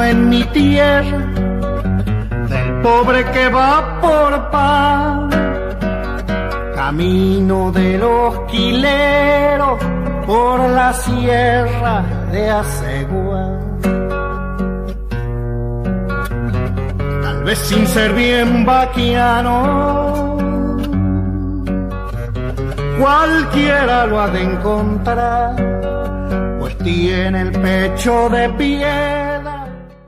en mi tierra, del pobre que va por pan, camino de los quileros por la sierra de Asegua. Tal vez sin ser bien vaquiano, cualquiera lo ha de encontrar, pues tiene el pecho de piel